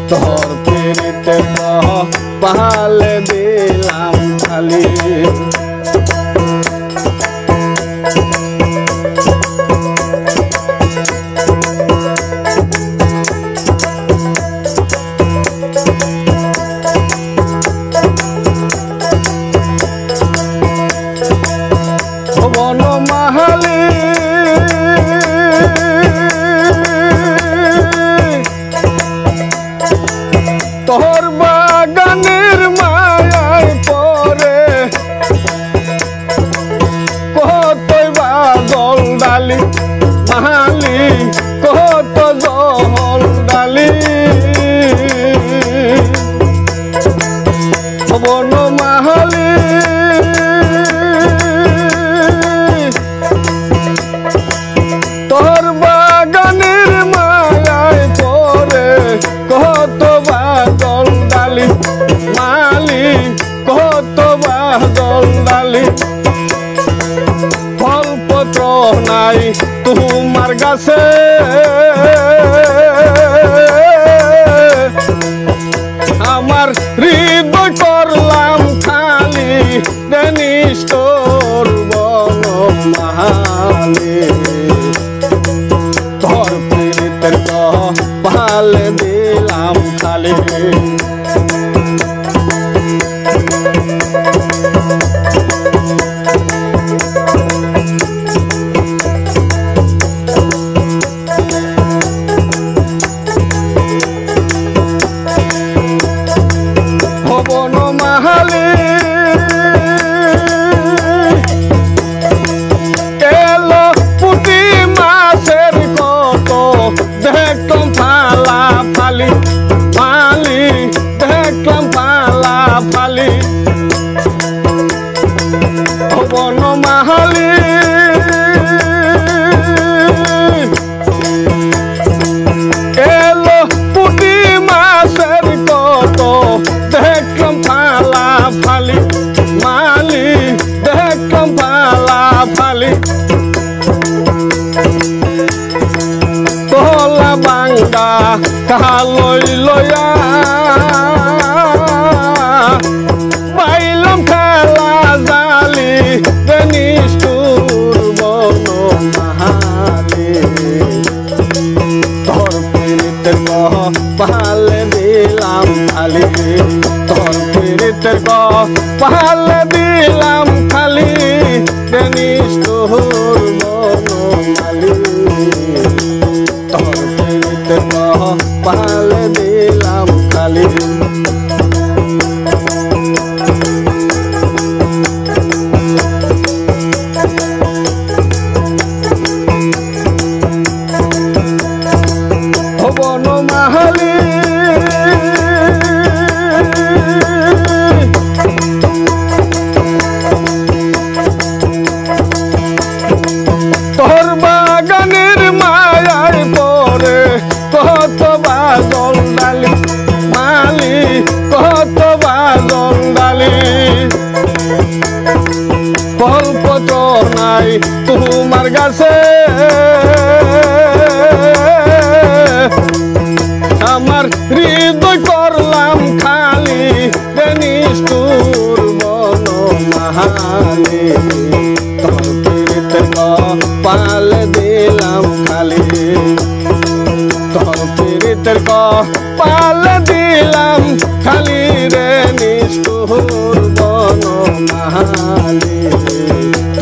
তোর পিরিতে পালে দিলাম খালি বনমালী তোর বাগানের মায়ায় পরে কতই বাদল ডালি মাহালি কত জল ডালি বনমালী তোর বাগানের মায়ায় পরে কত বাদল ডালি মালি কত বাদল ডালি ফলপত্র নাই তোমার গাছে আমার হৃদয় করলাম খালি জানিস তোর বনমালী তোর পিরিতের পালে দিলাম খালি বনমালী এলো পুঁটি মাছের কত দেখলাম ফালা ফালি ফালি দেখলাম ফালা ফালি বনমালী এলো পুঁটি মাছের কত দেখলাম ফালা ফালি মালি দেখলাম ফালা ফালি তোলা বাঙ্গা কালই লয়া বাইলাম খেলা জালি জানিস তোর বনমালী তোর পিরিতের পালে দিলাম খালি তোর পিরিতের পালে দিলাম খালি জানিস তোর বনমালী তোর পিরিতের পালে দিলাম খালি বনমালী তোর বাগানের মায়ায় পরে কত বাদল ডালি মালি কত বাদল ডালি ফলপত্র নাই তোমার গাছে আমার হৃদয় করলাম খালি জানিস তোর বনমালী তোর পিরিতের পালে দিলাম খালি তোর পিরিতের পালে দিলাম খালি রে নিষ্ঠুর বনমালী